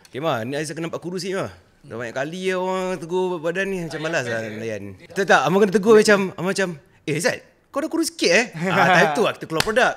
Okay mah, ni Aziz akan nampak kurus ni mah. Dah banyak kali orang tegur badan ni, macam malas lah layan. Tak, Abang kena tegur macam Aziz, kau dah kurus sikit time tu lah kita keluar produk.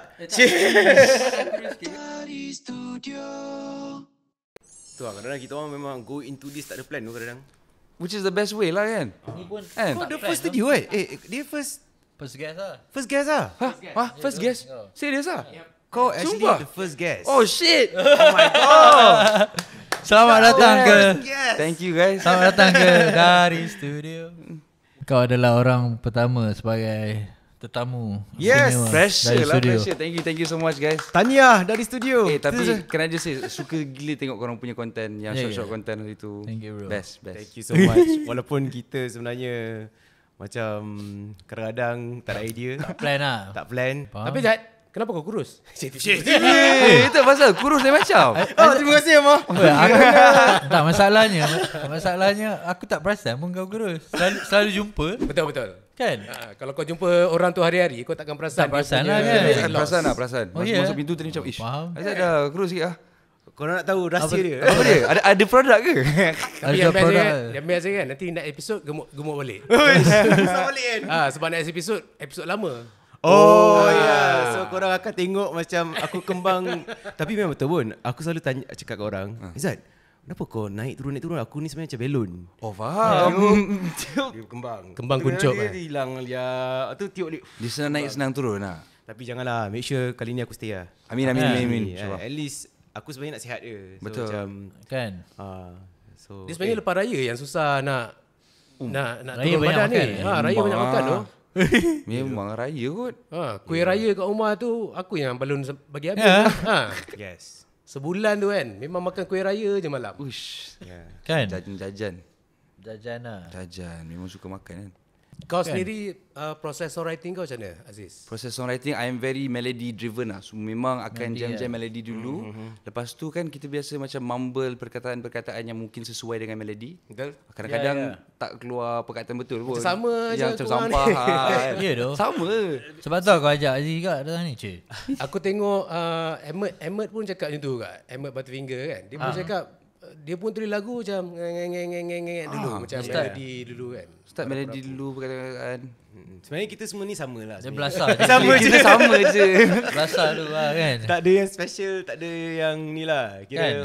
Tu lah, kadang-kadang kita orang memang go into this tak ada plan tu kadang-kadang. Which is the best way lah kan. Ni pun Kau the first studio dia first guest lah. First guest lah. First guest? Serius lah? Kau actually Sumpah? the first guest. Oh shit. Oh my god. Selamat datang ke Yes. Thank you guys. Selamat datang ke Dari Studio. Kau adalah orang pertama sebagai tetamu. Yes, istimewa Pressure dari lah, studio. pressure. Thank you so much guys. Tahniah dari studio. Tapi can I just say, suka gila tengok korang punya content, yang Yeah, short-short content itu. Thank you, bro. Best. Thank you so much. Walaupun kita sebenarnya macam kadang-kadang tak ada idea, Plan lah. tak plan. Faham? Tapi Jad, kenapa kau kurus? Itu pasal kurus lain macam. Oh, terima kasih Amah. Tak, masalahnya aku tak perasan pun kau kurus. Selalu jumpa Betul. kan? Kalau kau jumpa orang tu hari-hari, kau takkan perasan. Tak perasan dia lah punya kan? loss. Perasan. Oh, yeah. Masuk pintu tadi macam ish. Faham. Saya dah kurus sikit lah. Korang nak tahu rahsia dia? Apa dia? Ada produk ke? Tapi yang biasa kan, nanti next episode gemuk balik. Susah balik kan? Sebab next episode lama. Oh ya. So korang akan tengok macam aku kembang. Tapi memang betul pun. Aku selalu cakap ke orang, Izzat, kenapa kau naik turun? Aku ni sebenarnya macam belon. Oh faham. Dia kembang. Kembang kuncup Dia kan? hilang dia. Tu tiup dia. Dia senang naik senang turun lah. Tapi janganlah, make sure kali ni aku stay lah. Amin. At least aku sebenarnya nak sihat dia. So Betul. macam Kan? so Dia sebenarnya lepas raya yang susah nak Raya turun banyak badan ni. makan. Raya banyak makan tu. Memang raya kot. Kuih raya kat rumah tu aku yang balon bagi habis. Ya. yes. Sebulan tu kan memang makan kuih raya je malam. Uish. Yeah. Kan? Jajan. Jajan lah. Jajan. Memang suka makan kan. Kau sendiri proses songwriting kau macam mana, Aziz? Proses songwriting I am very melody driven lah. So memang akan jam-jam melody dulu. Lepas tu kan kita biasa macam mumble perkataan-perkataan yang mungkin sesuai dengan melody. Betul? Kadang-kadang tak keluar perkataan betul pun. Macam sama je yang macam korang sampah. ni. kan. Ya doh. Sama. Sebab tu aku ajak Aziz juga datang ni, cik. Aku tengok Ahmed pun cakap macam tu kat. Ahmed Butterfinger kan. Dia pun cakap dia pun tulis lagu macam ngeng dulu macam melody dulu kan. Start melody dulu perkataan. Sebenarnya kita semua ni sama lah. Dia sebenarnya. belasah. Sama je. Kita sama je. Belasah tu lah kan. Tak ada yang special, tak ada yang ni lah. Kira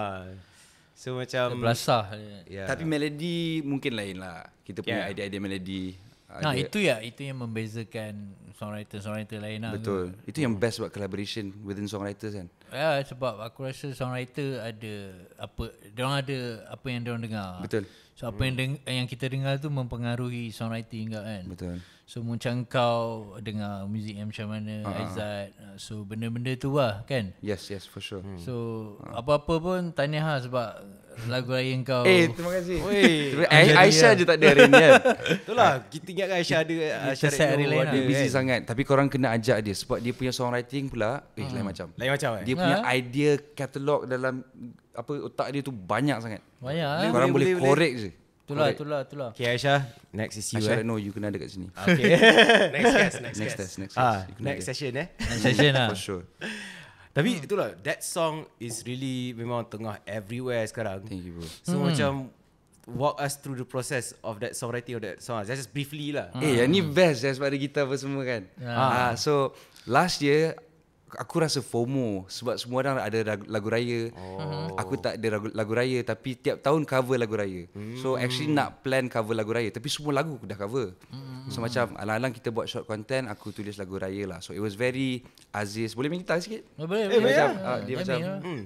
so macam Dia belasah. yeah. Tapi melody mungkin lain lah. Kita punya idea-idea melody. Nah, itu yang membezakan songwriter lain lah. Betul. Itu yang best buat collaboration within songwriters kan. Ya, sebab aku rasa songwriter ada diorang ada apa yang diorang dengar. Betul. So apa yang kita dengar tu mempengaruhi songwriting juga kan. Betul. So macam kau dengar muzik yang macam mana, Aizat. So benda-benda tu lah kan. Yes, for sure. So apa-apa pun tahniah lah sebab lagu raya kau. Terima kasih. Aisyah je tak ada hari ni kan. itulah kita ingatkan Aisyah ada Aisyah set hari lain Dia lah. busy sangat. Tapi korang kena ajak dia sebab dia punya songwriting pula lain macam. lain macam Dia punya idea katalog dalam otak dia tu banyak sangat. Banyak Korang boleh korek je. Itulah. Okay Aisyah, next is you Aisyah no, you kena ada kat sini. Okay. Next guest. Next test. You kena next ada. session Next session lah. For sure. Tapi itulah, that song is really memang tengah everywhere sekarang. Thank you bro. So macam walk us through the process of that songwriting of that song. Just briefly lah. Yang ni best sebab ada gitar apa semua kan. So last year aku rasa FOMO sebab semua orang ada lagu raya. Aku tak ada lagu raya tapi tiap tahun cover lagu raya. So actually nak plan cover lagu raya tapi semua lagu aku dah cover. So macam alang-alang kita buat short content, aku tulis lagu raya lah. So it was very Aziz. Boleh main gitar sikit? Boleh. Macam dia macam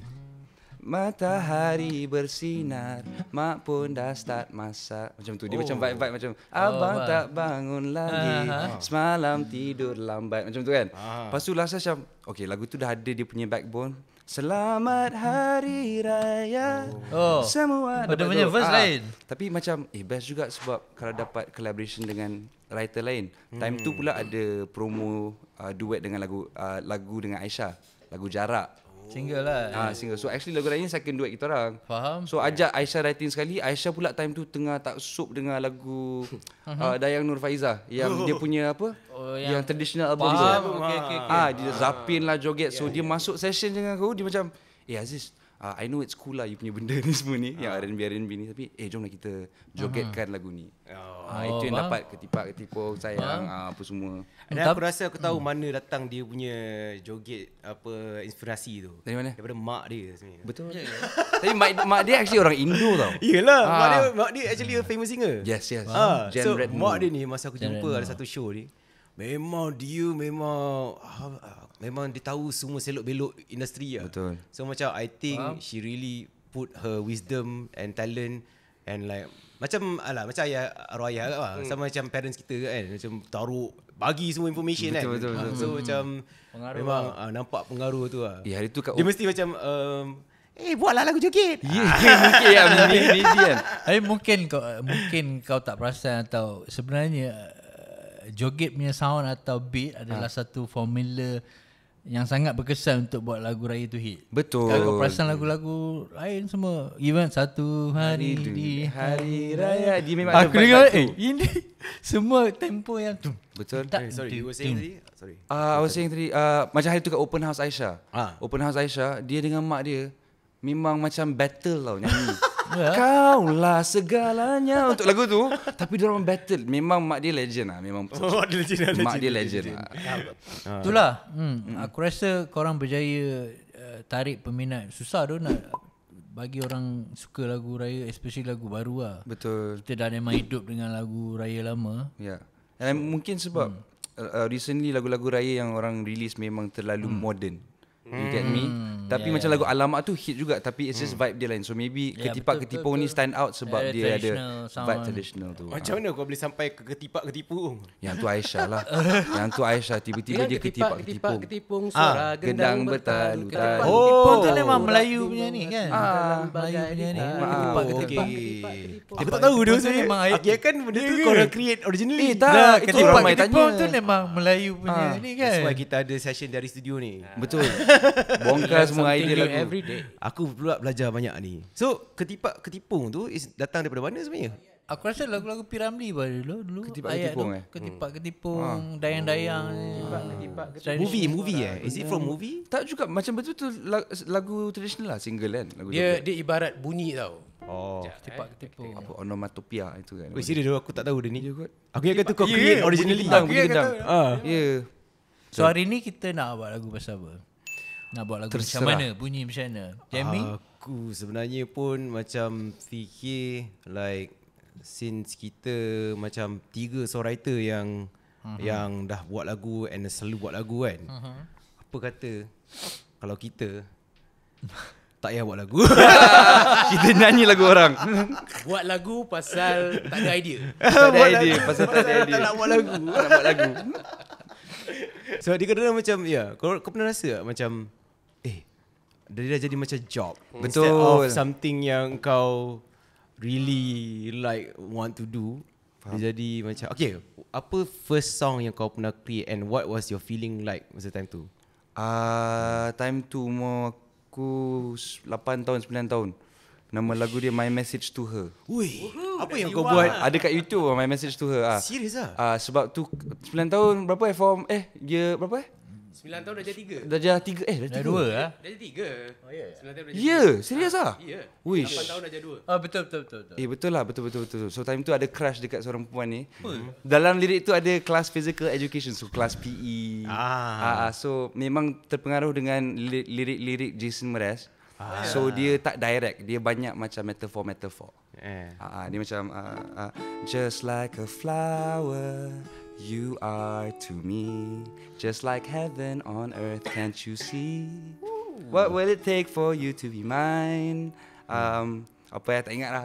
matahari bersinar, mak pun dah start masak. Macam tu. Dia macam vibe-vibe macam abang tak bangun lagi, semalam tidur lambat. Macam tu kan. Lepas tu last macam okay, lagu tu dah ada dia punya backbone. Selamat Hari Raya. Semua dia punya verse lain. Tapi macam best juga sebab kalau dapat collaboration dengan writer lain. Time tu pula ada promo duet dengan lagu dengan Aisyah, lagu Jarak. Single lah. Single. So actually lagu raya ni second duet kita orang. Faham. So ajak Aisyah writing sekali. Aisyah pula time tu tengah tak sup dengan lagu Dayang Nur Faizah yang dia punya apa? Yang traditional album tu. Faham. Okay. Dia zapin lah joget. So dia masuk session dengan aku, dia macam Aziz, I know it's cool lah you punya benda ni semua ni, yang R&B ni, tapi jomlah kita jogetkan lagu ni. Itu yang dapat ketipak-ketipung sayang, apa semua. Dan aku rasa aku tahu mana datang dia punya joget inspirasi tu. Dari mana? Daripada mak dia sebenarnya. Betul. Tapi mak dia actually orang Indo tau. Yelah, mak dia actually a famous singer. Yes. So mak dia ni masa aku jumpa ada satu show ni, memang dia tahu semua selok-belok industri lah. Betul. So macam I think she really put her wisdom and talent and like macam arwah ayah lah. Sama macam parents kita kan, macam taruh bagi semua information kan. Betul. So macam Pengaruh memang nampak pengaruh tu lah. Hari tu kat Dia mesti macam buatlah lagu joget. mungkin ya maybe kan. Tapi mungkin kau tak perasan atau sebenarnya joget punya sound atau beat adalah satu formula yang sangat berkesan untuk buat lagu raya tu hit. Betul. Kalau kau perasan lagu-lagu lain semua, even satu hari di hari raya, dia memang aku dengar ini semua tempo yang betul. Sorry, you were saying tadi? Sorry. I was saying tadi macam hari tu kat Open House Aisyah. Open House Aisyah, dia dengan mak dia memang macam battle tau nyanyi. Kaulah segalanya untuk lagu tu, tapi dia orang battle. Memang mak dia legend lah, memang. Mak dia legend lah. Itulah. Aku rasa korang berjaya tarik peminat. Susah tu nak bagi orang suka lagu raya, especially lagu baru lah. Betul. Kita dah memang hidup dengan lagu raya lama. Ya. Dan mungkin sebab recently lagu-lagu raya yang orang release memang terlalu modern. You get me? Tapi macam lagu Alamak tu hit juga, tapi it's just vibe dia lain. So maybe ketipak-ketipung ni stand out sebab dia ada vibe traditional tu. Macam mana kau boleh sampai ke ketipak-ketipung? Yang tu Aisyah lah. Yang tu Aisyah tiba-tiba dia ketipak-ketipung. Ketipung suara gendang bertalu-talu. Ketipung tu memang Melayu punya ni kan. Melayu punya ni. Ketipang. Aku tak tahu dia sebenarnya. Memang Aku kan benda tu korang create originally. Tak, itu ramai tanya. Ketipang tu memang Melayu punya ni kan. That's why kita ada session dari studio ni. Betul. Bongkar semua idea lagu. every day. Aku pula belajar banyak ni. So ketipak-ketipung tu datang daripada mana sebenarnya? Aku rasa lagu-lagu Piramli dulu Ketipak-ketipung Ketipak-ketipung, dayang-dayang. Movie Is it from movie? Tak juga, macam betul-betul lagu traditional lah, single kan. Lagu Dia ibarat bunyi tau. Oh. Ketipak-ketipung. apa onomatopia itu kan. Wait, serius aku tak tahu dia ni. kot. Aku ingat tu kau create originally. Bunyi gendang. Ya. So hari ni kita nak buat lagu pasal apa? Nak buat lagu Terserah. macam mana? Bunyi macam mana? Jamming? Aku sebenarnya pun macam fikir like since kita macam 3 songwriter yang dah buat lagu and selalu buat lagu kan. Apa kata kalau kita tak payah buat lagu. Kita nyanyi lagu orang. Buat lagu pasal tak ada idea. Tak ada idea. Pasal tak ada idea. Tak nak buat lagu. Tak nak buat lagu. So dia kadang macam kau pernah rasa tak macam dia dah jadi macam job. Instead Betul. of something yang kau really like want to do. Dia jadi macam apa first song yang kau pernah create and what was your feeling like masa time tu? Time tu umur aku 8 tahun 9 tahun. Nama lagu dia My Message to Her. Ui, apa yang kau buat? Ada kat YouTube My Message to Her. Serius ah? Sebab tu 9 tahun berapa dia berapa 9 tahun dah jadi 3. Darjah 3 Dah 2 lah. Dah jadi 3. Oh ya. 9 tahun dah jadi. Ya, serius ah? Ya. Wish. 8 tahun dah jadi 2. Betul. Betul lah, betul. So time tu ada crush dekat seorang perempuan ni. Dalam lirik tu ada kelas physical education, so kelas PE. So memang terpengaruh dengan lirik-lirik Jason Mraz. So dia tak direct, dia banyak macam metafor. Dia macam just like a flower you are to me, just like heaven on earth, can't you see? What will it take for you to be mine? Apa tak ingat lah.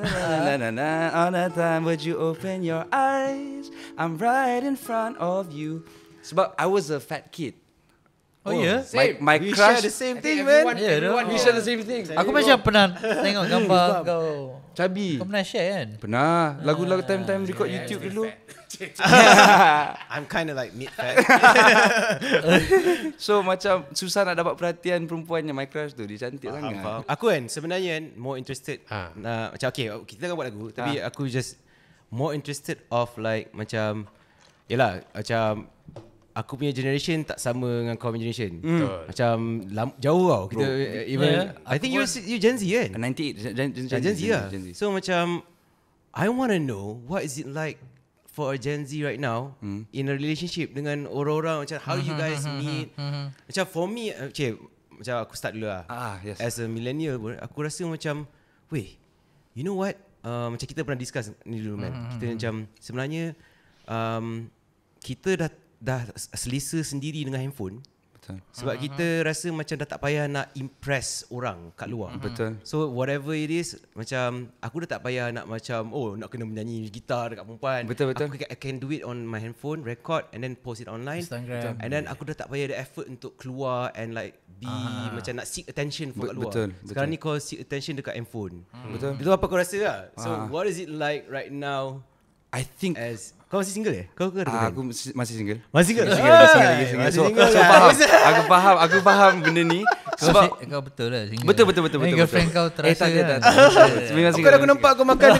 On a time would you open your eyes, I'm right in front of you. Sebab I was a fat kid. Oh ya? My We crush share the same thing, man. Everyone we share the same thing. Aku macam pernah tengok gambar kau. Chubby. Kau pernah share kan? Pernah. Lagu-lagu time-time record YouTube dulu. I'm kind of like mid-fat. So macam susah nak dapat perhatian perempuannya. My crush tu, dia cantik sangat. Aku kan sebenarnya more interested macam kita kan buat lagu tapi aku just more interested of like macam yalah macam aku punya generation tak sama dengan kau punya generation. Macam jauh tau kita even I think you Gen Z kan? 98 Gen Z lah. So macam I want to know what is it like for a Gen Z right now in a relationship dengan orang-orang, macam how you guys meet. Macam for me, macam aku start dulu lah. Yes. As a millennial pun, aku rasa macam, weh, you know what? Macam kita pernah discuss ni dulu man. Kita macam sebenarnya kita dah selesa sendiri dengan handphone. Betul. Sebab kita rasa macam dah tak payah nak impress orang kat luar. Betul. So whatever it is, macam aku dah tak payah nak macam nak kena menyanyi gitar dekat perempuan. Betul. I can do it on my handphone, record and then post it online. Instagram. And then aku dah tak payah ada effort untuk keluar and like be macam nak seek attention kat luar. Betul. Sekarang ni kau seek attention dekat handphone. Betul. Itu apa kau rasa lah? So what is it like right now? I think As kau masih single Kau ada aku masih single. Masih single? Single. Masih So single aku faham benda ni. Sebab Kau betul lah single. Betul. Girlfriend kau terasa tak. Aku aku nampak kau makan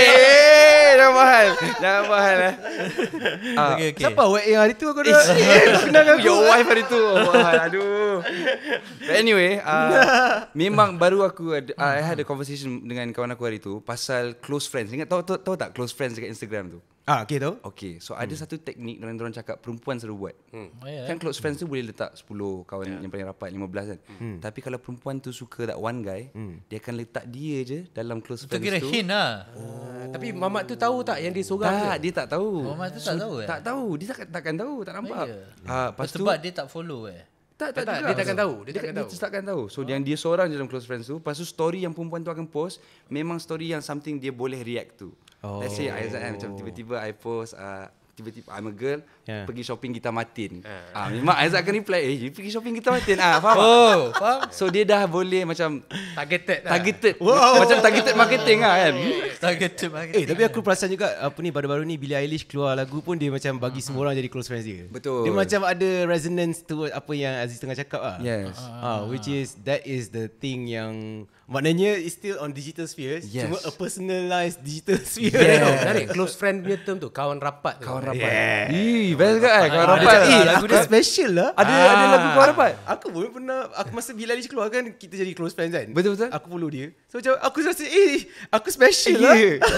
Jangan mahal lah. Okay. Siapa awak yang hari tu aku dah kenal aku. Your wife hari tu. Aduh. But anyway, memang baru aku I had a conversation dengan kawan aku hari tu pasal close friends. Ingat tahu tak close friends dekat Instagram tu? Okay tahu. Okay, so ada satu teknik yang orang cakap perempuan selalu buat. Yeah. Kan close friends tu boleh letak 10 kawan yang paling rapat, 15 kan. Tapi kalau perempuan tu suka that one guy, dia akan letak dia je dalam close Itu friends kira tu. hint lah. Tapi mamat tu tahu tak yang dia seorang Tak, dia tak tahu. Mamat tu tak tahu Tak tahu, dia takkan tahu, tak nampak. Lepas tu Sebab dia tak follow tak Tak, juga. dia takkan tahu. Dia takkan tahu. So yang dia seorang je dalam close friends tu, lepas tu story yang perempuan tu akan post memang story yang something dia boleh react to. Let's say Aizat macam tiba-tiba I post tiba-tiba I'm a girl pergi shopping Gitar Martin. Memang Aizat akan reply, you pergi shopping Gitar Martin. Faham? Faham? So dia dah boleh macam targeted. Macam targeted marketing lah kan. Targeted marketing. Tapi aku perasan juga baru-baru ni Billie Eilish keluar lagu pun dia macam bagi semua orang jadi close friends dia. Betul. Dia macam ada resonance towards apa yang Aziz tengah cakap lah. Yes. Which is that is the thing yang maknanya is still on digital sphere. Yes. Cuma a personalized digital sphere. Menarik close friend punya term tu, kawan rapat tu. Kawan rapat. Best kan kawan rapat. Aku dah special lah. Ada lagu kawan rapat. Aku pun pernah masa Billie Eilish keluar kan kita jadi close friends kan. Betul. Aku follow dia. So macam aku rasa aku special lah.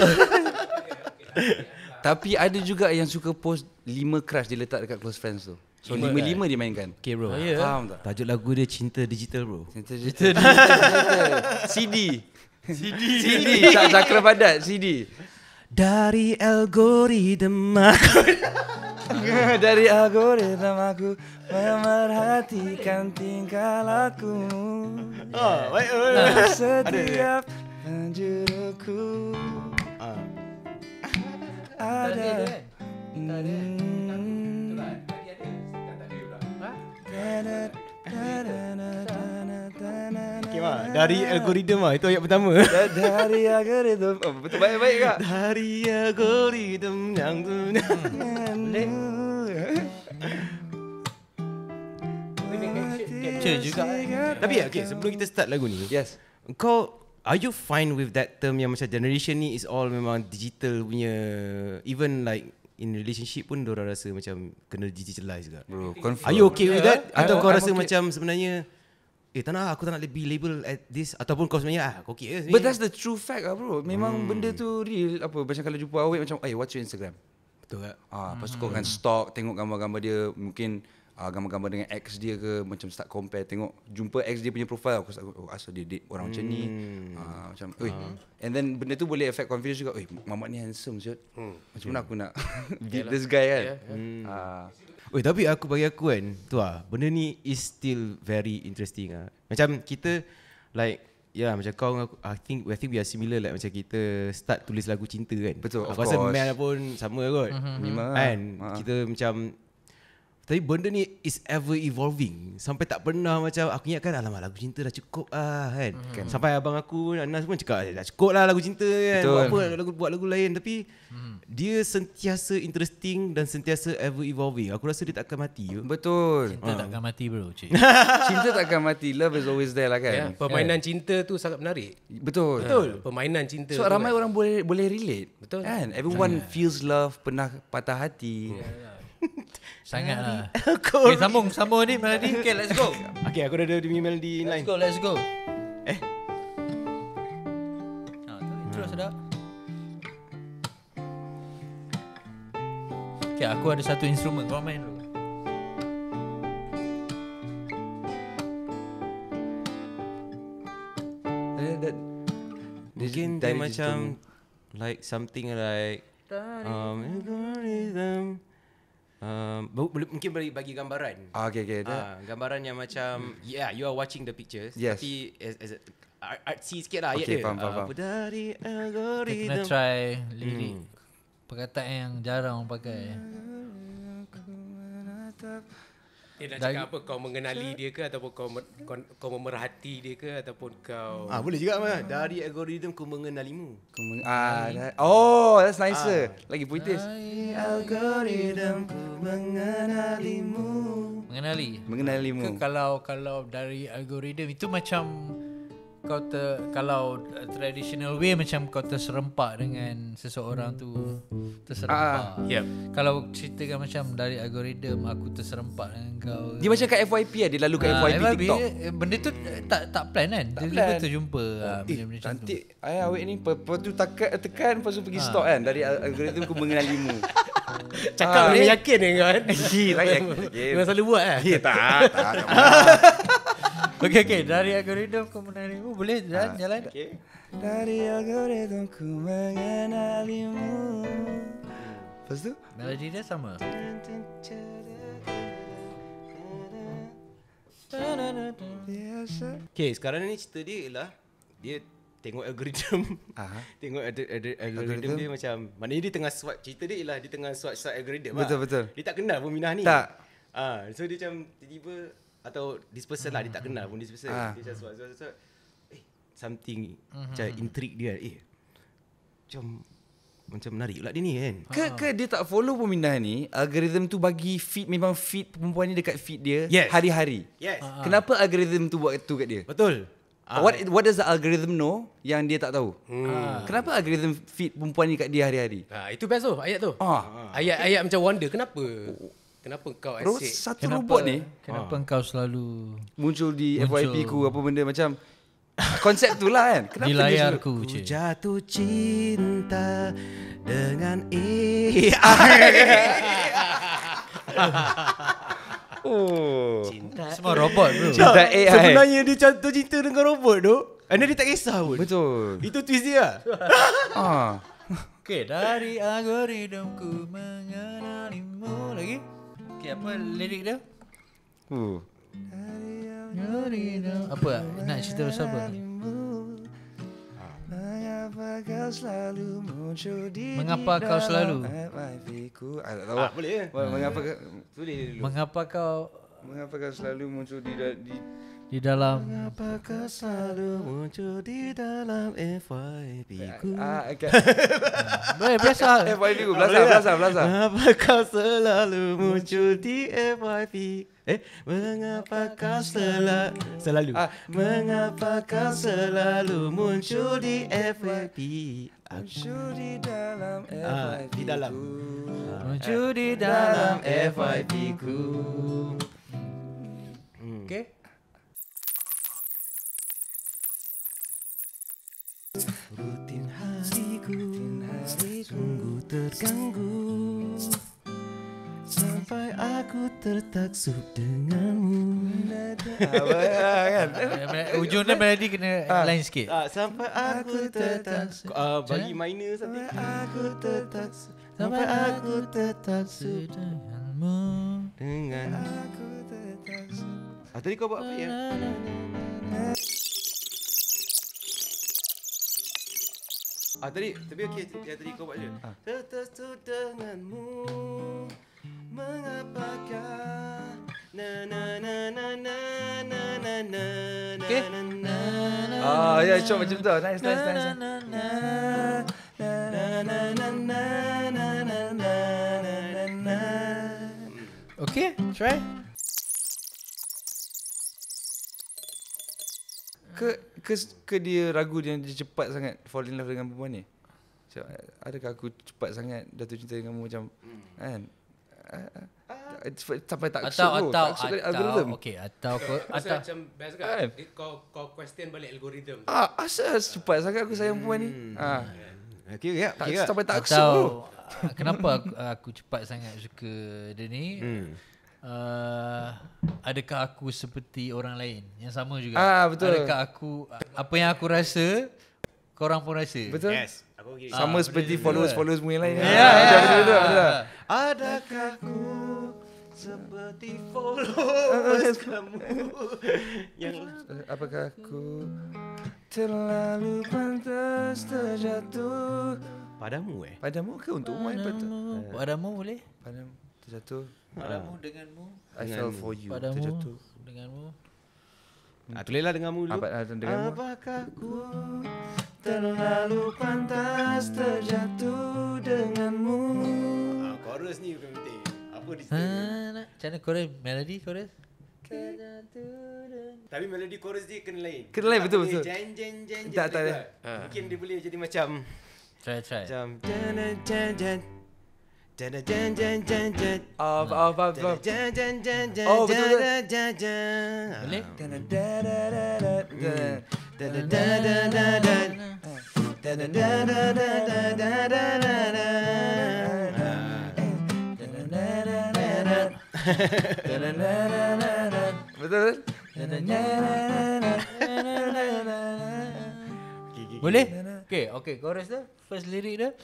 Tapi ada juga yang suka post 5 crush dia letak dekat close friends tu. So 5 dia mainkan. Okay bro. Faham tak? Tajuk lagu dia Cinta Digital bro. CD. Cakra padat CD. Dari algoritma Dari algoritma aku memerhatikan tingkah laku. Setiap penjuruku ada. Dari algoritma itu ayat pertama. Dari algoritma. Betul baik-baik kak. Dari algoritma yang Capture juga. Tapi sebelum kita start lagu ni, Yes. are you fine with that term yang macam generation ni is all memang digital punya, even like in relationship pun diorang rasa macam kena digitalize juga. Bro, confirm. Are you okay with that? Atau kau I'm rasa okay. macam sebenarnya tak nak, aku tak nak lebih label at this, ataupun kau sebenarnya aku okay But that's the true fact lah bro. Memang benda tu real. Apa macam kalau jumpa awet macam, what's your Instagram? Betul tak? Lepas tu kau akan stalk, tengok gambar-gambar dia. Mungkin gambar-gambar dengan ex dia ke, macam start compare. Tengok, jumpa ex dia punya profile. Aku start, asal dia date orang macam ni. Macam, and then benda tu boleh affect confidence juga. Mamat ni handsome siot. Macam mana aku nak beat this guy kan? Tapi bagi aku kan, tu benda ni is still very interesting Macam kita like macam kau, I think we are similar, like macam kita start tulis lagu cinta kan. Betul, of Aku rasa course. Mel pun sama kot. Memang Kan kita macam, tapi benda ni is ever evolving. Sampai tak pernah macam aku ingatkan, alamak lagu cinta dah cukup kan. Sampai abang aku Anas pun cakap dah cukup lah lagu cinta kan. Betul. Buat lagu lain. Tapi dia sentiasa interesting dan sentiasa ever evolving. Aku rasa dia tak akan mati. Betul. Cinta takkan mati bro, cik. Cinta takkan mati. Love is always there lah kan. Permainan cinta tu sangat menarik. Betul. Permainan cinta. So ramai orang boleh relate. Betul. Kan? Everyone feels love, pernah patah hati. Sangatlah. Okay, sambung ni melody. Okay, let's go. Okay, aku dah ada demi melody line. Let's go. Tu intro sedap. Okay, aku ada satu instrumen. Kau main dulu. Mungkin dia macam like something like algorithm. Mungkin bagi gambaran. Okay. Gambaran yang macam you are watching the pictures, Yes. tapi as artsy sikit lah ayat Okay, dia. faham. Dari Kita kena algorithm. try lirik. Perkataan yang jarang orang pakai. Dia nak cakap apa? Kau mengenali dia ke ataupun kau memerhati dia ke ataupun kau Boleh juga mah. Dari algorithm ku mengenalimu. That's nicer. Lagi puitis. Algorithm ku Ke Mengenalimu. kalau dari algoritma itu macam kau kalau traditional way macam kau terserempak dengan seseorang tu terserempak. Yep. Kalau ceritakan macam dari algoritma aku terserempak dengan kau. Dia macam kat FYP dia lalu kat FYP TikTok. Benda tu tak plan kan. Tiba-tiba terjumpa. Benda-benda macam tu. Cantik. Awak ni lepas tu tekan lepas tu pergi stop kan. Dari algoritma ku mengenalimu. cakap dengan yakin ni kan? Memang selalu buat tak. Okay. Dari algoritma kau mengenalimu. Boleh jalan. Okay. Dari algoritma ku mengenalimu. Lepas tu Melodi dia sama. Okay, sekarang ni cerita dia ialah dia tengok algorithm. Tengok algorithm dia macam, maknanya dia tengah swipe. Cerita dia ialah dia tengah swipe algorithm. Betul. Dia tak kenal pun Minah ni. Tak. So dia macam tiba-tiba, atau this person lah, dia tak kenal pun this person. Dia macam swipe. Something macam intrigue dia. Macam menarik pula dia ni kan. Ke dia tak follow pun Minah ni. Algoritma tu bagi feed, memang feed perempuan ni dekat feed dia. Yes. Hari-hari. Yes. Kenapa algoritma tu buat tu kat dia? Betul. What does the algorithm know yang dia tak tahu? Kenapa algorithm feed perempuan ni kat dia hari-hari? Itu best tu ayat tu. Ayat macam wonder kenapa kau asyik Satu robot ni Kenapa engkau selalu muncul di FYP ku apa benda macam konsep tu lah kan. Kenapa di dia layarku Ku je. jatuh cinta dengan AI. cinta Semua robot bro. cinta AI. Sebenarnya dia jatuh cinta dengan robot tu, and dia tak kisah pun. Betul. Itu twist dia. Okay, dari algoritmaku mengenalimu lagi. Okay, apa lirik dia? Apa? Nak cerita pasal apa? Mengapa kau selalu tak tahu. Boleh ya? Mengapa kau selalu muncul di di dalam Mengapa kau selalu muncul di dalam FYP ku? boleh biasa. FYP ku belasa. Mengapa kau selalu muncul di FYP? Mengapa kau selalu? Mengapa kau selalu muncul di FYP? muncul di dalam Di dalam. Muncul di dalam FYP ku. Okay. Rutin hariku sungguh terganggu, sampai aku tertaksub denganmu. Ujungnya melodi kena lain sikit. Sampai aku tertaksub. Bagi minor something. Sampai aku tertaksub denganmu. dengan. Tadi kau buat apa ya? Tapi okey, yang tadi kau buat je. Tertaksub denganmu, mengapakah na na na na na na na na. Okay. Ya cok macam tu. Nice. Okay, try. Ke dia ragu dia cepat sangat fall in love dengan perempuan ni? Macam, adakah aku cepat sangat jatuh cinta denganmu macam kan? sampai tak Atau algorithm. okey, atau Atau macam best kan? Kau question balik algoritma. Asal cepat sangat aku sayang perempuan ni. Okay, ya. Tak, Okay, ya. sampai tak atau bro. kenapa aku cepat sangat suka dia ni? Adakah aku seperti orang lain yang sama juga? Betul. Adakah aku apa yang aku rasa korang pun rasa? Betul. Yes. Aku agree. Sama seperti followers mu yang lain. Ya. Betul. Adakah ku seperti followers kamu yang Apakah aku terlalu pantas terjatuh padamu padamu ke untukmu apa tu? Padamu boleh? Padamu terjatuh. Padamu denganmu. I fell for you. Padamu Terjatuh. denganmu. tulislah denganmu dulu. Denganmu. Apakah ku Terlalu pantas terjatuh denganmu. chorus ni bukan penting. Apa di Macam mana chorus? Melody chorus? Tapi melodi chorus dia kena lain. Kena lain, Tak betul, boleh betul. Jen jen jen. Tak, tak. Mungkin dia boleh jadi macam Try. jen jen jen. Jen jen jen jen jen. Jen jen jen jen. Oh, betul, betul. Jen jen. Boleh? Betul. Boleh? Okay, chorus tu. First lirik tu.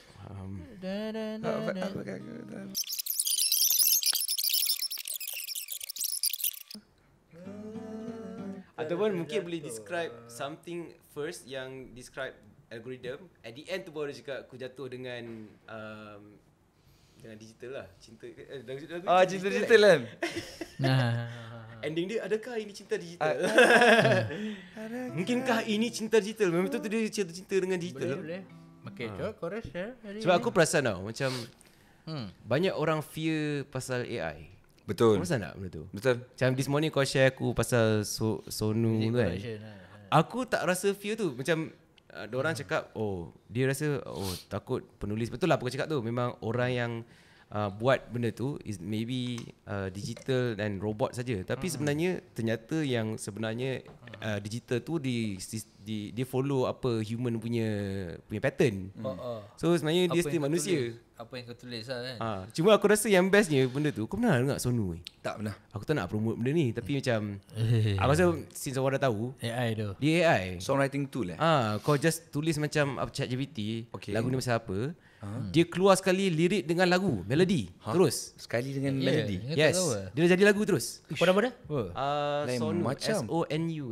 Ataupun mungkin boleh describe something first yang describe algorithm. At the end tu baru dia cakap aku jatuh dengan digital lah. Cinta lagu Cinta digital kan? ending dia adakah ini cinta digital? Mungkinkah ini cinta digital? Memang betul dia cinta dengan digital. Boleh. Okay, coba chorus ya. Sebab aku perasan tau macam banyak orang fear pasal AI. Betul. Kau perasan tak benda tu? Betul. Macam this morning kau share aku pasal Sonu tu kan. Aku tak rasa fear tu. Macam diorang cakap dia rasa takut penulis. Betul lah apa kau cakap tu. Memang orang yang buat benda tu is maybe digital dan robot saja. Tapi sebenarnya ternyata yang sebenarnya digital tu dia follow apa human punya pattern. So sebenarnya dia still manusia. Apa yang kau tulis lah kan. Cuma aku rasa yang bestnya benda tu. Kau pernah dengar Sonu ni? Tak pernah. Aku tak nak promote benda ni. Tapi macam aku rasa since orang dah tahu AI tu. dia AI. Songwriting tool Kau just tulis macam ChatGPT, Okay. lagu ni pasal apa. Dia keluar sekali lirik dengan lagu, melody. Terus. Sekali dengan Ya, melody. ingat Yes. tak tahu lah. Dia dah jadi lagu terus. Apa nama dia? Lain Sonu, macam. SONU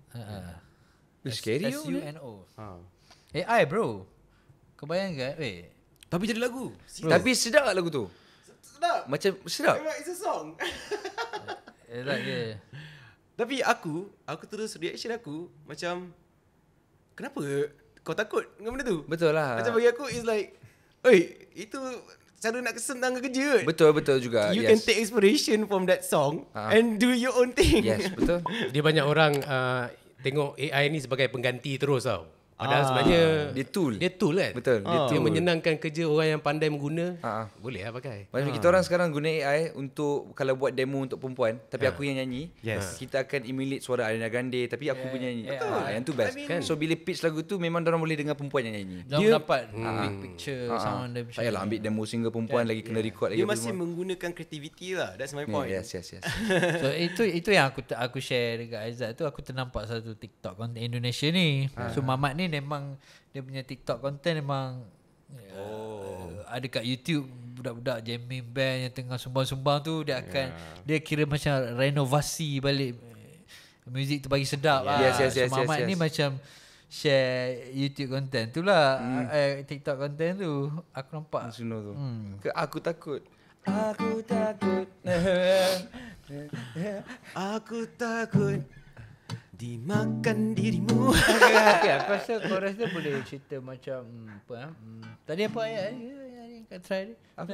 Scary SUNO. AI bro. Kau bayangkan, Tapi jadi lagu. Tapi sedap tak lagu tu? Sedap. Macam sedap. Memang it's a song. Like dia. Tapi aku terus reaction aku macam kenapa kau takut dengan benda tu? Betul lah. Macam bagi aku is like itu cara nak senang kerja. Betul juga. You can take inspiration from that song and do your own thing. Yes, betul. Dia banyak orang tengok AI ni sebagai pengganti terus tau. Padahal sebenarnya Dia tool. Dia tool kan. Betul, dia Dia menyenangkan kerja orang yang pandai mengguna. Ah. Boleh lah pakai. Macam kita orang sekarang guna AI untuk kalau buat demo untuk perempuan, tapi aku yang nyanyi. Yes. Kita akan emulate suara Ariana Grande tapi aku punya nyanyi. Yang tu best. I mean- Kan? So bila pitch lagu tu memang orang boleh dengar perempuan yang nyanyi. Dia dapat big picture sound dia. Tak payahlah ambil demo single perempuan lagi kena record lagi Dia apa masih semua. menggunakan creativity lah. That's my point. Yes. So itu yang aku share dekat Aizat tu. Aku ternampak satu TikTok content Indonesia ni. So Mamat ni memang dia punya TikTok content memang ada kat YouTube budak-budak jamming band yang tengah sumbang-sumbang tu dia akan dia kira macam renovasi balik muzik tu bagi sedap lah. Yes, So Mamat ni yes. macam share YouTube content tu lah. TikTok content tu aku nampak. Suno tu. Ke aku takut. Aku takut. Aku takut dimakan dirimu. Okay, aku rasa chorus dia boleh cerita macam tadi apa ayat ni kat try dia.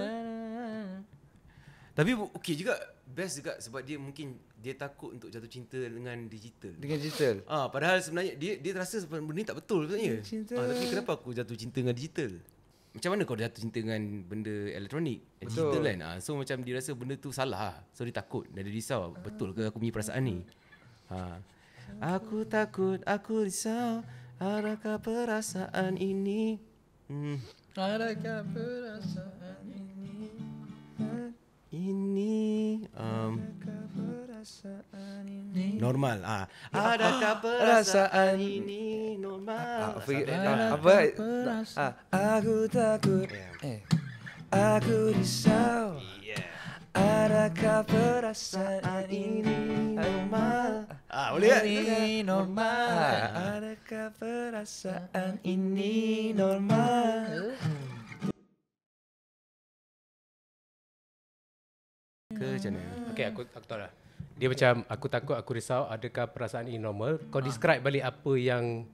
Tapi okey juga, best juga sebab dia mungkin dia takut untuk jatuh cinta dengan digital. Dengan digital. Padahal sebenarnya dia rasa benda ni tak betul sebenarnya. Cinta. Tapi kenapa aku jatuh cinta dengan digital? macam mana kau jatuh cinta dengan benda elektronik, digital kan. So macam dia rasa benda tu salah. So dia takut dan dia risau, betul ke aku punya perasaan ni? Aku takut, aku risau, adakah perasaan ini? Adakah perasaan ini? Normal. Adakah perasaan ini normal? Aku takut, aku risau. Adakah perasaan ini normal? Boleh tak? Ini normal. Adakah perasaan ini normal? Ke macam mana? Okay, aku tahu lah. Dia macam aku takut, aku risau, adakah perasaan ini normal? Kau describe balik apa yang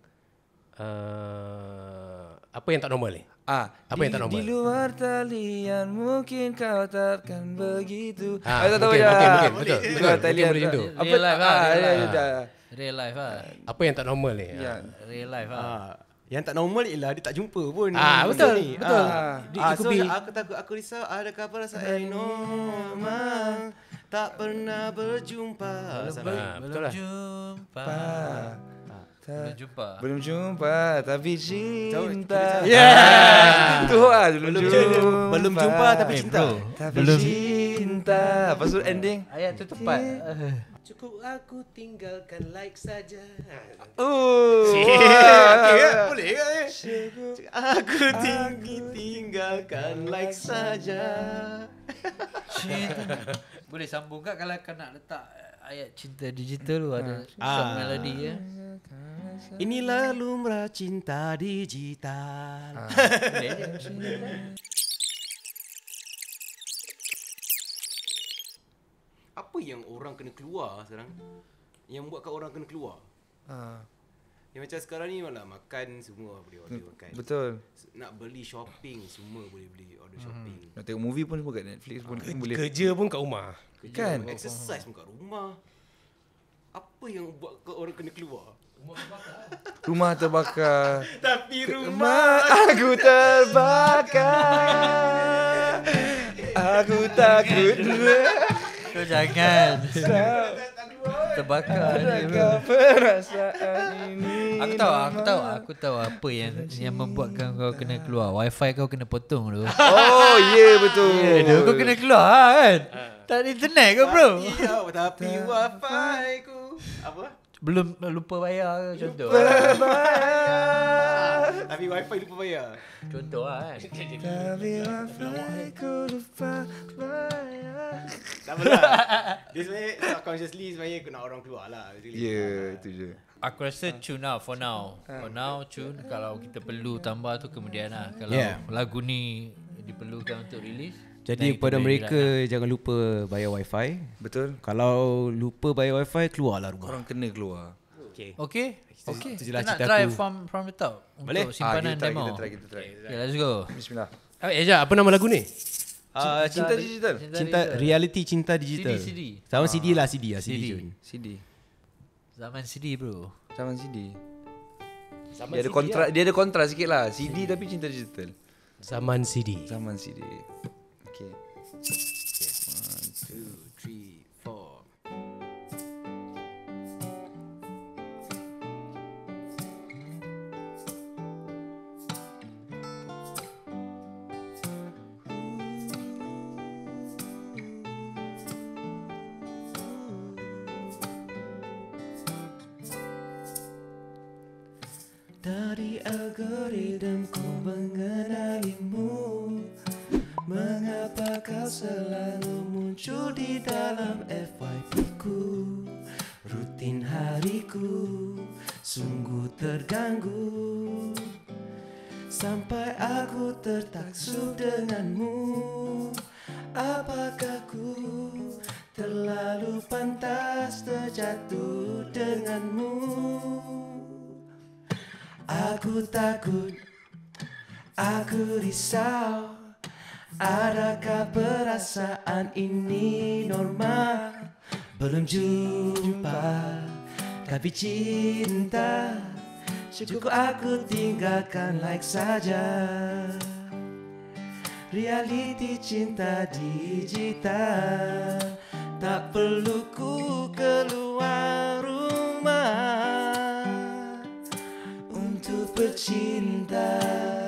tak normal ni? Apa yang tak normal? Di luar talian mungkin kau takkan begitu. Mungkin betul. Di luar talian Mungkin macam tu. Real life lah. Real life. Real life. Apa yang tak normal ni? Real life lah. Yang tak normal ialah dia tak jumpa pun. Betul. Ni. Betul. So aku takut, aku risau, adakah perasaan ini normal? Tak pernah berjumpa. Betul lah. Belum jumpa tapi cinta. Itu belum jumpa tapi cinta. Belum cinta. Lepas tu ending. Ayat tu tepat. Cukup aku tinggalkan like saja. Boleh ke? Aku tinggalkan like saja. Boleh sambung tak kalau kau nak letak ayat cinta digital tu ada sub melody ya. Inilah lumrah cinta digital. Apa yang orang kena keluar sekarang? Yang buatkan orang kena keluar? Yang macam sekarang ni malah makan semua boleh order makan. Betul. Nak beli shopping semua boleh beli order shopping. Nak tengok movie pun semua kat Netflix pun boleh. Kerja pun kat rumah. Kan? Exercise pun kat rumah. Apa yang buat orang kena keluar? Rumah terbakar. Tapi Rumah aku terbakar. Aku takut. Kau jangan terbakar ni bro. Perasaan ini. Aku tahu apa yang membuatkan kau kena keluar. Wifi kau kena potong tu. Oh, betul. Kau kena keluar kan? Tak ada internet ke bro? Tapi wifi ku apa? Belum lupa bayar ke contoh. Tapi wifi lupa bayar. Contoh lah kan. Tapi wifi ku lupa bayar. Tak apalah. Dia sebenarnya subconsciously sebenarnya kena orang keluar lah. Itu je. Aku rasa tune lah for now. For now tune. Kalau kita perlu tambah tu kemudian lah. Kalau lagu ni diperlukan untuk release. Jadi kepada mereka jangan lupa bayar wifi. Betul. Kalau lupa bayar wifi, keluarlah rumah. Korang kena keluar. Okay. Itu je lah Kita nak cerita try aku. from the top. Boleh? Untuk simpanan demo. Kita try. Okay, let's go. Bismillah. Apa nama lagu ni? Cinta digital. Cinta reality cinta digital. CD. Sama CD lah CD Jun. CD. Zaman CD bro. Zaman CD. Zaman Dia ada CD kontra, dia ada kontra sikit lah. CD tapi cinta digital. Zaman CD. Zaman CD. Okay. 1, 2, 3, 4. Dari algoritmaku mengenalimu. Mengapa kau selalu muncul di dalam FYP ku? Rutin hariku sungguh terganggu. Sampai aku tertaksub denganmu. Apakah ku terlalu pantas terjatuh denganmu? Aku takut, aku risau. Adakah perasaan ini normal? Belum jumpa, tapi cinta. Cukup aku tinggalkan like saja. realiti cinta digital. Tak perlu ku keluar rumah untuk bercinta,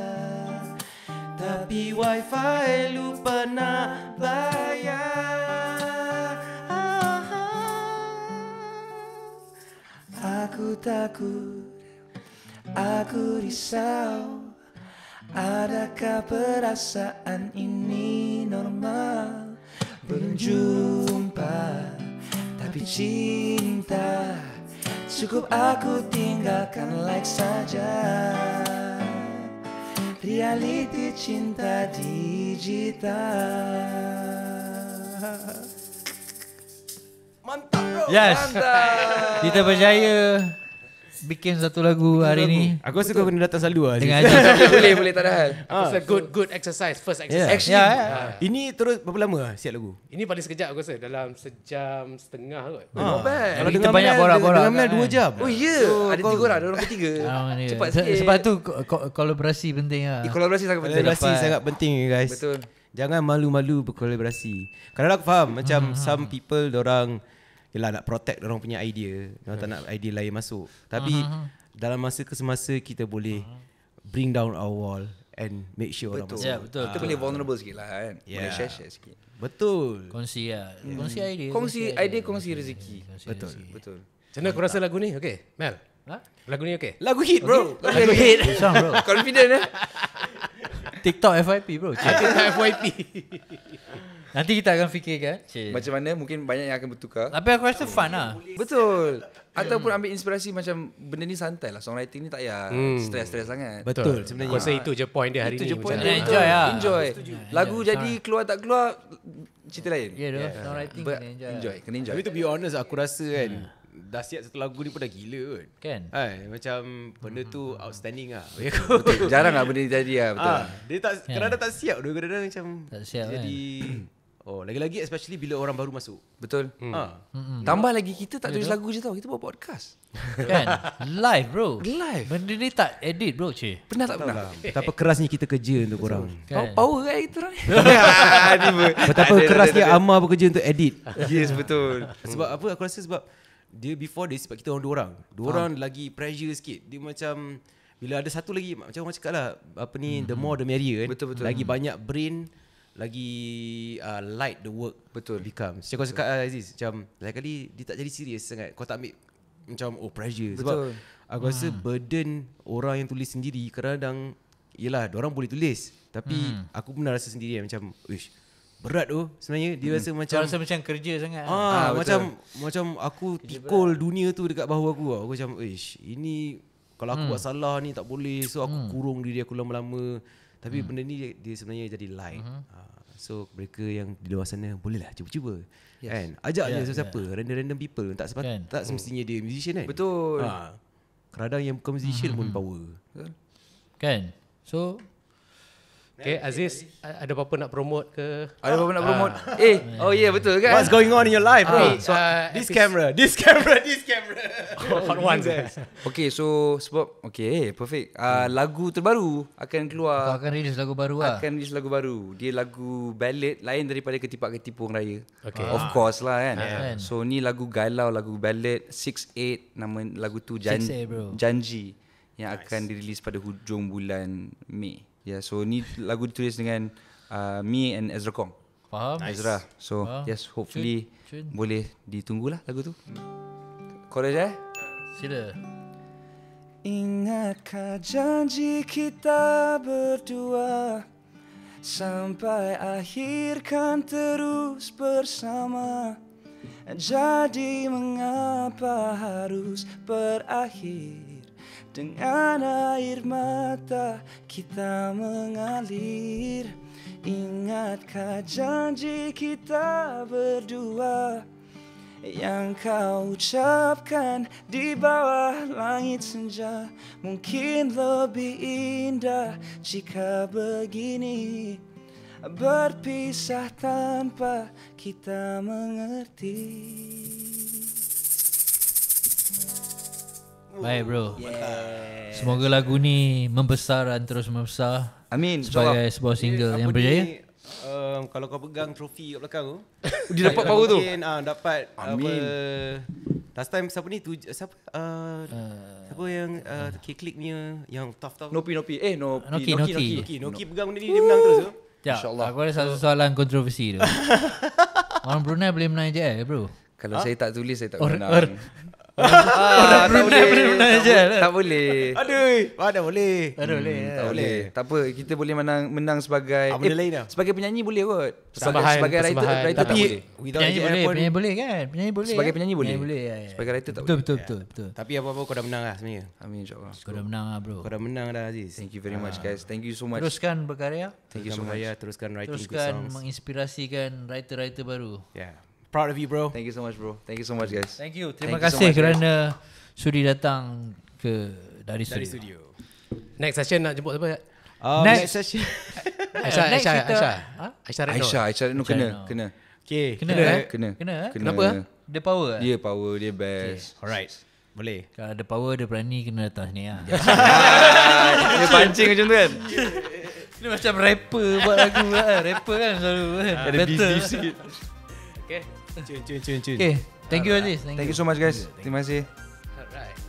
tapi wifi lupa nak bayar. Aku takut, aku risau, adakah perasaan ini normal? Belum jumpa, tapi cinta cukup aku tinggalkan like saja. Realiti cinta digital. Mantap bro. Yes. Kita berjaya bikin satu lagu hari ni. Aku rasa kau kena datang selalu lah. Dengan boleh tak ada hal. It's a good exercise. First exercise. Actually, Ini terus berapa lama siap lagu? Ini paling sekejap aku rasa. Dalam sejam setengah kot. not bad. Kalau Kita dengan banyak Mel, borak-borak dengan Mel kan. 2 jam. Oh ya, ada 3 orang, ada orang ketiga. Cepat sikit. Sebab tu kolaborasi penting lah. Kolaborasi sangat penting. Kolaborasi sangat penting guys. Betul. Jangan malu-malu berkolaborasi. Kadang aku faham macam some people dorang yelah nak protect dorang punya idea. Dorang tak nak idea lain masuk. Tapi dalam masa ke semasa kita boleh bring down our wall and make sure orang masuk. Ya, betul. Kita boleh vulnerable sikit lah kan. Boleh Yeah. share sikit. Betul. Kongsi lah. Kongsi idea. Kongsi idea, kongsi rezeki. Betul. Betul. Macam mana kau rasa lagu ni? Okay, Mel. Ha? Lagu ni okay? Lagu hit bro. Lagu hit. Song bro. Confident eh? TikTok FYP bro. Kita FYP. Nanti kita akan fikirkan. Macam mana mungkin banyak yang akan bertukar. Tapi aku rasa fun lah. Betul. Ataupun ambil inspirasi macam benda ni santai lah. Songwriting ni tak payah stres-stres sangat. Betul Aku sebenarnya. rasa itu je point dia hari Itu ni. je point macam dia. Enjoy lah. Enjoy. Lagu jadi keluar tak keluar cerita lain. Ya doh. Songwriting kena enjoy. Kena enjoy. Tapi to be honest aku rasa kan dah siap satu lagu ni pun dah gila kot. Kan? Macam benda tu outstanding lah. Betul. Jarang lah benda ni jadi lah. Betul. Dia tak kadang-kadang tak siap tu, kadang-kadang macam Tak siap jadi lagi-lagi especially bila orang baru masuk. Betul. Hmm. Tambah lagi kita tak tulis lagu je tau. Kita buat podcast. Kan? Live bro. Live. Benda ni tak edit bro cik. Pernah tak pernah? Betapa kerasnya kita kerja untuk korang. Kan? Power kan kita orang ni. Betapa kerasnya Amar bekerja untuk edit. Yes, betul. Sebab apa aku rasa sebab dia before dia sebab kita orang dua orang. Dua orang lagi pressure sikit. Dia macam bila ada satu lagi macam orang cakap lah apa ni the more the merrier kan. Betul. Lagi banyak brain lagi light the work Betul. become. Macam kau cakap Aziz macam lain kali dia tak jadi serius sangat. Kau tak ambil macam pressure. Sebab Betul. aku rasa burden orang yang tulis sendiri kadang-kadang yelah orang boleh tulis tapi aku pernah rasa sendiri macam ish berat tu sebenarnya dia rasa macam Kau rasa macam kerja sangat. macam aku pikul dunia tu dekat bahu aku. Aku macam ish ini kalau aku buat salah ni tak boleh, so aku kurung diri aku lama-lama. Tapi benda ni dia sebenarnya jadi light. So mereka yang di luar sana bolehlah cuba-cuba. Kan? Ajak je siapa-siapa, random people. Tak tak semestinya dia musician kan. Betul. Kadang yang bukan musician pun power. Kan? So Okay, Aziz, ada apa-apa nak promote ke? Ada apa nak promote? Oh yeah, betul kan? What's going on in your life bro? This camera. Hot ones guys. Okay, so sebab perfect. Lagu terbaru akan keluar. kau akan release lagu baru lah. Akan release lagu baru. Dia lagu ballad lain daripada Ketipak Ketipu Orang Raya. Okay. Of course lah kan. Kan. So ni lagu galau, lagu ballad 6-8, nama lagu tu 6-8 bro. Janji yang akan dirilis pada hujung bulan Mei. So ni lagu ditulis dengan me and Ezra Kong. Faham? Ezra. So yes, hopefully boleh ditunggulah lagu tu. Chorus Sila. Ingatkah janji kita berdua, sampai akhir kan terus bersama. Jadi mengapa harus berakhir dengan air mata kita mengalir? Ingatkah janji kita berdua yang kau ucapkan di bawah langit senja? Mungkin lebih indah jika begini, berpisah tanpa kita mengerti. Baik bro. Semoga lagu ni membesar dan terus membesar. Amin. sebagai sebuah single yang berjaya. Kalau kau pegang trofi kat belakang tu, Dia dapat power tu. mungkin dapat Amin. last time siapa ni siapa siapa yang K-Click punya yang tough Nopi. Noki. Noki pegang benda ni dia menang terus tu. Ya, InsyaAllah. aku ada satu soalan kontroversi tu. Orang Brunei boleh menang je bro. Kalau saya tak tulis, saya tak Orang menang. Orang Brunei boleh menang je. Tak boleh. Aduh, mana boleh. Tak boleh. Tak boleh. Tak apa, kita boleh menang sebagai benda lain lah. sebagai penyanyi boleh kot. Persembahan, Sebagai writer persembahan. tak Tapi boleh. without Penyanyi AJL boleh, pun, penyanyi boleh kan? Penyanyi boleh. Sebagai penyanyi boleh. Penyanyi boleh. Ya. Sebagai writer tak Betul, boleh. betul. tapi apa-apa kau dah menang lah sebenarnya. Amin insyaAllah. Kau dah menang lah bro. Kau dah menang dah Aziz. Thank you very much guys. Thank you so much. Teruskan berkarya. Thank you so much. Teruskan writing good Teruskan songs. menginspirasikan writer-writer baru. Yeah. Proud of you bro. Thank you so much bro. Thank you so much guys. Thank you. Terima Thank you so kasih much, kerana sudi datang dari Dari studio. studio. Next session nak jemput siapa? Next session. Aisyah, next Aisyah, kita- Aisyah. Ha? Aisyah Redno. Aisyah Redno kena. Okay. Kena Kena. Kena Kenapa, ah? Dia power Dia power, dia best. Alright. Boleh. Kalau ada power dia berani kena datang sini lah. Dia pancing macam tu kan. Dia macam rapper buat lagu kan. Rapper kan selalu kan. Ada beef sikit. Okay. Cun. Okay. Thank you Aziz. Thank you so much guys. Terima kasih. Alright.